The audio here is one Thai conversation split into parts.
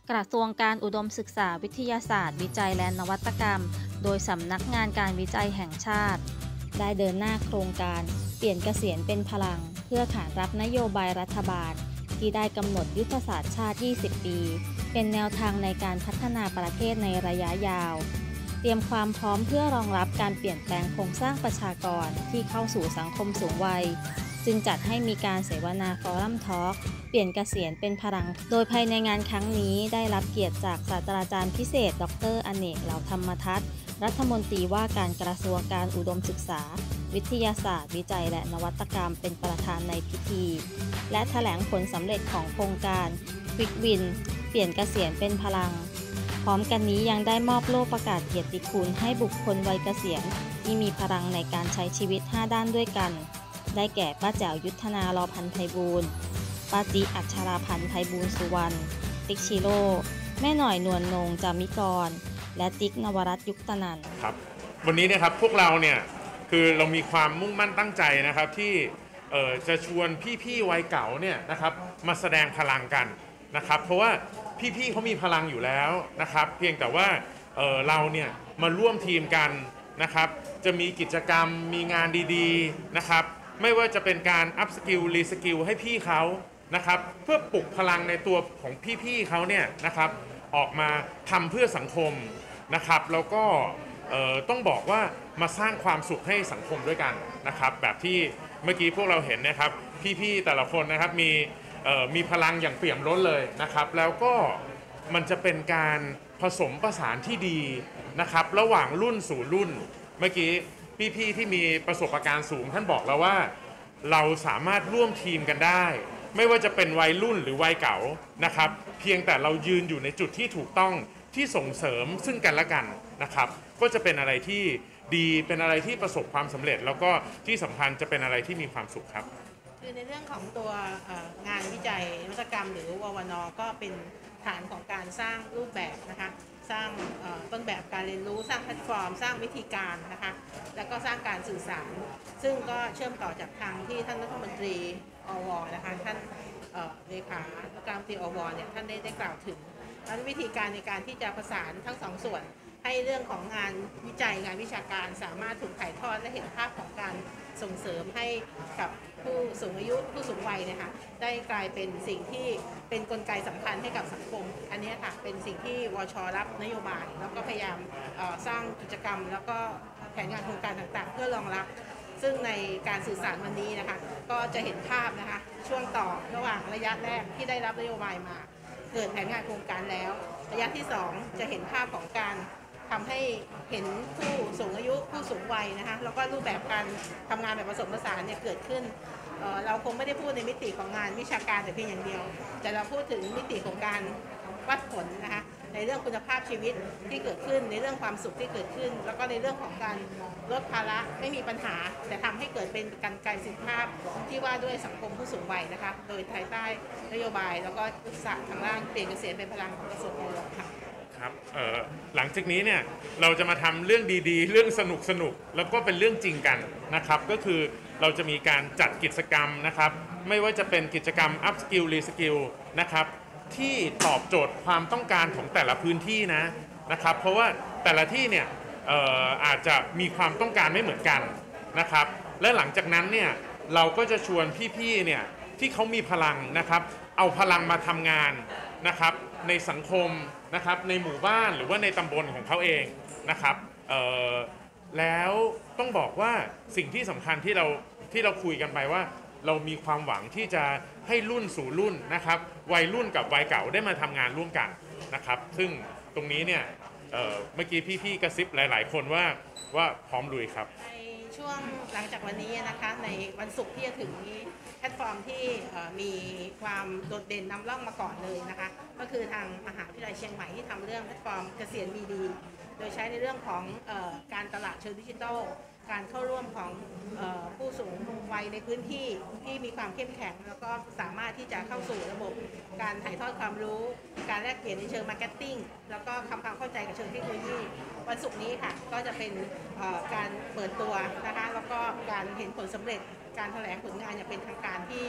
กระทรวงการอุดมศึกษาวิทยาศาสตร์วิจัยและนวัตกรรมโดยสำนักงานการวิจัยแห่งชาติได้เดินหน้าโครงการเปลี่ยนเกษียณเป็นพลังเพื่อขานรับนโยบายรัฐบาลที่ได้กำหนดยุทธศาสตร์ชาติ 20 ปี เป็นแนวทางในการพัฒนาประเทศในระยะยาวเตรียมความพร้อมเพื่อรองรับการเปลี่ยนแปลงโครงสร้างประชากรที่เข้าสู่สังคมสูงวัยจึงจัดให้มีการเสวนาฟอรัมทอล์กเปลี่ยนเกษียณเป็นพลังโดยภายในงานครั้งนี้ได้รับเกียรติจากศาสตราจารย์พิเศษดร.อเนก เหล่าธรรมทัศน์รัฐมนตรีว่าการกระทรวงการอุดมศึกษาวิทยาศาสตร์วิจัยและนวัตกรรมเป็นประธานในพิธีและแถลงผลสำเร็จของโครงการ Quick Win เปลี่ยนเกษียณเป็นพลังพร้อมกันนี้ยังได้มอบโล่ประกาศเกียรติคุณให้บุคคลวัยเกษียณที่มีพลังในการใช้ชีวิต 5 ด้านด้วยกันได้แก่ป้าแจ๋วยุทธนารอพันธ์ไพบูลย์ป้าจิอัชราพันธ์ไพบูลย์สุวรรณติ๊กชิโร่แม่หน่อยนวลนงจามิกรและติ๊กนวรัตน์ยุคตนันท์ครับวันนี้นะครับพวกเราเนี่ยคือเรามีความมุ่งมั่นตั้งใจนะครับที่จะชวนพี่ๆวัยเก่าเนี่ยนะครับมาแสดงพลังกันนะครับเพราะว่าพี่ๆเขามีพลังอยู่แล้วนะครับเพียงแต่ว่าเราเนี่ยมาร่วมทีมกันนะครับจะมีกิจกรรมมีงานดีๆนะครับไม่ว่าจะเป็นการอัพสกิลรีสกิลให้พี่เขานะครับเพื่อปลุกพลังในตัวของพี่ๆเขาเนี่ยนะครับออกมาทำเพื่อสังคมนะครับแล้วก็ต้องบอกว่ามาสร้างความสุขให้สังคมด้วยกันนะครับแบบที่เมื่อกี้พวกเราเห็นนะครับพี่ๆแต่ละคนนะครับมีพลังอย่างเปี่ยมล้นเลยนะครับแล้วก็มันจะเป็นการผสมประสานที่ดีนะครับระหว่างรุ่นสู่รุ่นเมื่อกี้พี่ๆที่มีประสบการณ์สูงท่านบอกแล้วว่าเราสามารถร่วมทีมกันได้ไม่ว่าจะเป็นวัยรุ่นหรือวัยเก่านะครับเพียงแต่เรายืนอยู่ในจุดที่ถูกต้องที่ส่งเสริมซึ่งกันและกันนะครับก็จะเป็นอะไรที่ดีเป็นอะไรที่ประสบความสำเร็จแล้วก็ที่สำคัญจะเป็นอะไรที่มีความสุขครับคือในเรื่องของตัวงานวิจัยนวัตกรรมหรือววนก็เป็นฐานของการสร้างรูปแบบนะคะสร้างต้นแบบการเรียนรู้สร้างแพลตฟอร์มสร้างวิธีการนะคะแล้วก็สร้างการสื่อสารซึ่งก็เชื่อมต่อจากทางที่ท่านรัฐมนตรีอวนะคะท่านเลขานุการมนตรีอวเนี่ยท่านได้กล่าวถึงวิธีการในการที่จะประสานทั้งสองส่วนให้เรื่องของงานวิจัยงานวิชาการสามารถถูกถ่ายทอดและเห็นภาพของการส่งเสริมให้กับผู้สูงอายุผู้สูงวัยนะคะได้กลายเป็นสิ่งที่เป็นกลไกสำคัญให้กับสังคมอันนี้ค่ะเป็นสิ่งที่วช.รับนโยบายแล้วก็พยายามสร้างกิจกรรมแล้วก็แผนงานโครงการต่างๆเพื่อรองรับซึ่งในการสื่อสารวันนี้นะคะก็จะเห็นภาพนะคะช่วงต่อระหว่างระยะแรกที่ได้รับนโยบายมาเกิดแผนงานโครงการแล้วระยะที่2จะเห็นภาพของการทำให้เห็นผู้สูงอายุผู้สูงวัยนะคะแล้วก็รูปแบบการทำงานแบบผสมผสานเนี่ยเกิดขึ้นเราคงไม่ได้พูดในมิติของงานวิชาการแต่เพียงอย่างเดียวแต่เราพูดถึงมิติของการวัดผลนะคะในเรื่องคุณภาพชีวิตที่เกิดขึ้นในเรื่องความสุขที่เกิดขึ้นแล้วก็ในเรื่องของการลดภาระไม่มีปัญหาแต่ทำให้เกิดเป็นการกายสิทธิภาพที่ว่าด้วยสังคมผู้สูงวัยนะคะโดยภายใต้นโยบายแล้วก็ยุทธศาสตร์ทางด้านเปลี่ยนเกษียณเป็นพลังของกระทรวงการคลังค่ะครับหลังจากนี้เนี่ยเราจะมาทำเรื่องดีๆเรื่องสนุกๆแล้วก็เป็นเรื่องจริงกันนะครับก็คือเราจะมีการจัดกิจกรรมนะครับไม่ว่าจะเป็นกิจกรรม Up Skill Re Skill นะครับที่ตอบโจทย์ความต้องการของแต่ละพื้นที่นะครับเพราะว่าแต่ละที่เนี่ยอาจจะมีความต้องการไม่เหมือนกันนะครับและหลังจากนั้นเนี่ยเราก็จะชวนพี่ๆเนี่ยที่เขามีพลังนะครับเอาพลังมาทำงานนะครับในสังคมนะครับในหมู่บ้านหรือว่าในตำบลของเขาเองนะครับแล้วต้องบอกว่าสิ่งที่สำคัญที่เราคุยกันไปว่าเรามีความหวังที่จะให้รุ่นสู่รุ่นนะครับวัยรุ่นกับวัยเก่าได้มาทำงานร่วมกันนะครับซึ่งตรงนี้เนี่ยเมื่อกี้พี่ๆกระซิบหลายๆคนว่าพร้อมลุยครับในช่วงหลังจากวันนี้นะคะในวันศุกร์ที่จะถึงนี้แพลตฟอร์มที่มีความโดดเด่นนำร่องมาก่อนเลยนะคะก็คือทางมหาวิทยาลัยเชียงใหม่ที่ทำเรื่องแพลตฟอร์มเกษียณมีดีโดยใช้ในเรื่องของการตลาดเชิงดิจิทัลการเข้าร่วมของผู้สูงวัยในพื้นที่ที่มีความเข้มแข็งแล้วก็สามารถที่จะเข้าสู่ระบบการถ่ายทอดความรู้การแลกเปลี่ยนในเชิงมาร์เก็ตติ้งแล้วก็ทำความเข้าใจกับเชิงเทคโนโลยีวันศุกร์นี้ค่ะก็จะเป็นการเปิดตัวนะคะแล้วก็การเห็นผลสำเร็จการแถลงผลงานอย่างเป็นทางการที่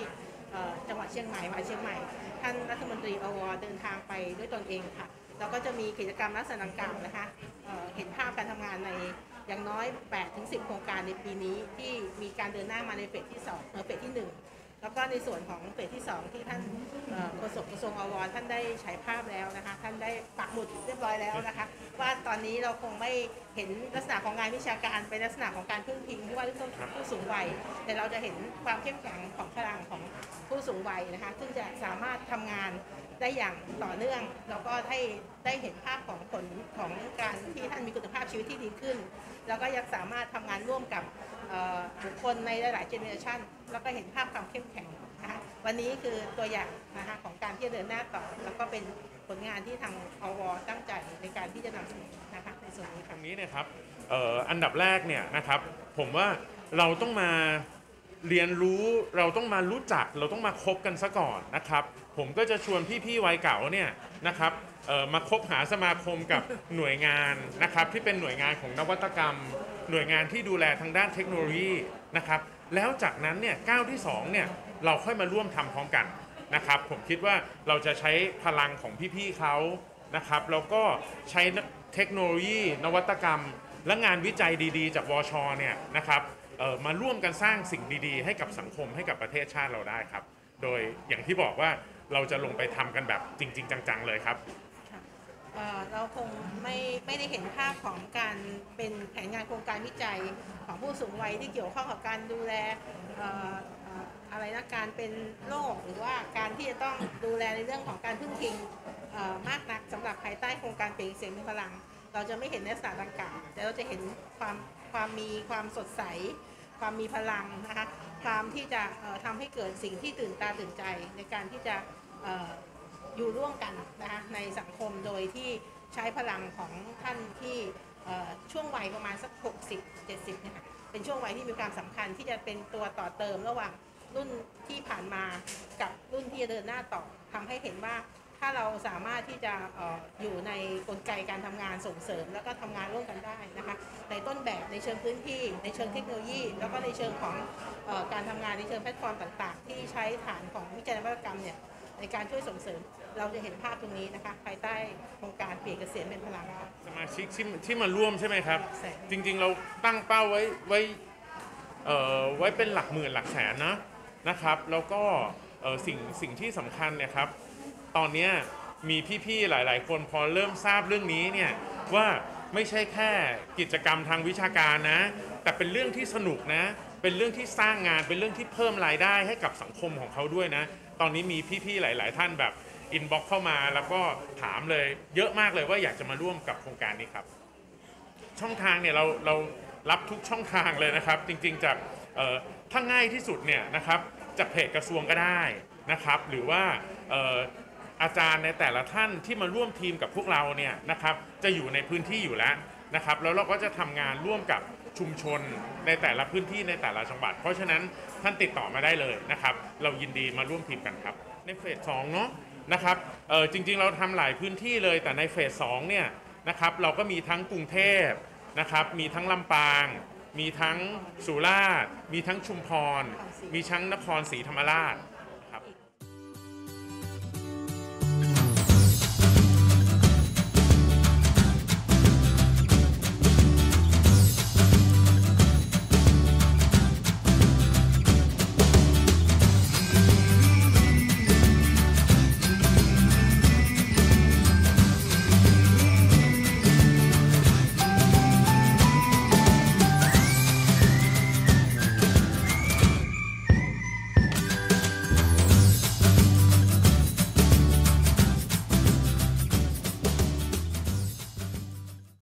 จังหวัดเชียงใหม่ท่านรัฐมนตรีอวเดินทางไปด้วยตนเองค่ะแล้วก็จะมีกิจกรรมลักษณะดังกล่าวนะคะเห็นภาพการทำงานในอย่างน้อย 8-10 โครงการในปีนี้ที่มีการเดินหน้ามาในเฟสที่2เฟสที่1แล้วก็ในส่วนของเฟสที่2ที่ท่านโฆษกกระทรวงอวท่านได้ฉายภาพแล้วนะคะท่านได้ปักหมุดเรียบร้อยแล้วนะคะว่าตอนนี้เราคงไม่เห็นลักษณะของงานวิชาการเป็นลักษณะของการพึ่งพิงที่ว่าผู้สูงวัยแต่เราจะเห็นความเข้มแข็งของพลังของผู้สูงวัยนะคะซึ่งจะสามารถทำงานได้อย่างต่อเนื่องแล้วก็ได้เห็นภาพของผลของการที่ท่านมีคุณภาพชีวิตที่ดีขึ้นแล้วก็ยังสามารถทำงานร่วมกับบุคคลในหลายๆเจเนอเรชันแล้วก็เห็นภาพความเข้มแข็งนะคะวันนี้คือตัวอย่างนะคะของการที่จะเดินหน้าต่อแล้วก็เป็นผลงานที่ทางอวตั้งใจในการที่จะนำเสนอนะคะในส่วนนี้ตรงนี้เนี่ยครับอันดับแรกเนี่ยนะครับผมว่าเราต้องมาเรียนรู้เราต้องมารู้จักเราต้องมาคบกันซะก่อนนะครับผมก็จะชวนพี่ๆวัยเก่าเนี่ยนะครับมาคบหาสมาคมกับหน่วยงานนะครับที่เป็นหน่วยงานของนวัตกรรมหน่วยงานที่ดูแลทางด้านเทคโนโลยีนะครับแล้วจากนั้นเนี่ยก้าวที่2เนี่ยเราค่อยมาร่วมทำพร้อมกันนะครับผมคิดว่าเราจะใช้พลังของพี่ๆเขานะครับแล้วก็ใช้เทคโนโลยีนวัตกรรมและงานวิจัยดีๆจากวช.เนี่ยนะครับมาร่วมกันสร้างสิ่งดีๆให้กับสังคมให้กับประเทศชาติเราได้ครับโดยอย่างที่บอกว่าเราจะลงไปทำกันแบบจริงๆจังๆเลยครับเราคงไม่ได้เห็นภาพของการเป็นแผนงานโครงการวิจัยของผู้สูงวัยที่เกี่ยวข้องกับการดูแลอะไรนะการเป็นโรคหรือว่าการที่จะต้องดูแลในเรื่องของการพึ่งพิงมากนักสำหรับภายใต้โครงการเปล่งเสียงเป็นพลังเราจะไม่เห็นลักษณะดังกล่าวแต่เราจะเห็นความสดใสความมีพลังนะคะความที่จะทำให้เกิดสิ่งที่ตื่นตาตื่นใจในการที่จะอยู่ร่วมกันนะคะในสังคมโดยที่ใช้พลังของท่านที่ช่วงวัยประมาณสัก60-70เนี่ยค่ะเป็นช่วงวัยที่มีความสำคัญที่จะเป็นตัวต่อเติมระหว่างรุ่นที่ผ่านมากับรุ่นที่จะเดินหน้าต่อทำให้เห็นว่าถ้าเราสามารถที่จะอยู่ในกลไกการทำงานส่งเสริมแล้วก็ทำงานร่วมกันได้นะคะในต้นแบบในเชิงพื้นที่ในเชิงเทคโนโลยีแล้วก็ในเชิงของการทำงานในเชิงแพลตฟอร์มต่างๆที่ใช้ฐานของวิจัยนวัตกรรมเนี่ยในการช่วยส่งเสริมเราจะเห็นภาพตรงนี้นะคะภายใต้โครงการเปลี่ยนเกษียณเป็นพลังสมาชิกที่มาร่วมใช่ไหมครับจริงๆเราตั้งเป้าไว้เป็นหลักหมื่นหลักแสนนะครับแล้วก็สิ่งที่สำคัญเนี่ยครับตอนนี้มีพี่ๆหลายๆคนพอเริ่มทราบเรื่องนี้เนี่ยว่าไม่ใช่แค่กิจกรรมทางวิชาการนะแต่เป็นเรื่องที่สนุกนะเป็นเรื่องที่สร้างงานเป็นเรื่องที่เพิ่มรายได้ให้กับสังคมของเขาด้วยนะตอนนี้มีพี่ๆหลายๆท่านแบบอินบ็อกซ์เข้ามาแล้วก็ถามเลยเยอะมากเลยว่าอยากจะมาร่วมกับโครงการนี้ครับช่องทางเนี่ยเรารับทุกช่องทางเลยนะครับจริงๆจากถ้าง่ายที่สุดเนี่ยนะครับจากเพจกระทรวงก็ได้นะครับหรือว่าอาจารย์ในแต่ละท่านที่มาร่วมทีมกับพวกเราเนี่ยนะครับจะอยู่ในพื้นที่อยู่แล้วนะครับแล้วเราก็จะทำงานร่วมกับชุมชนในแต่ละพื้นที่ในแต่ละจังหวัดเพราะฉะนั้นท่านติดต่อมาได้เลยนะครับเรายินดีมาร่วมทีมกันครับในเฟส2เนาะนะครับจริงๆเราทำหลายพื้นที่เลยแต่ในเฟส2เนี่ยนะครับเราก็มีทั้งกรุงเทพนะครับมีทั้งลำปางมีทั้งสุราษฎร์มีทั้งชุมพรมีทั้งนครศรีธรรมราช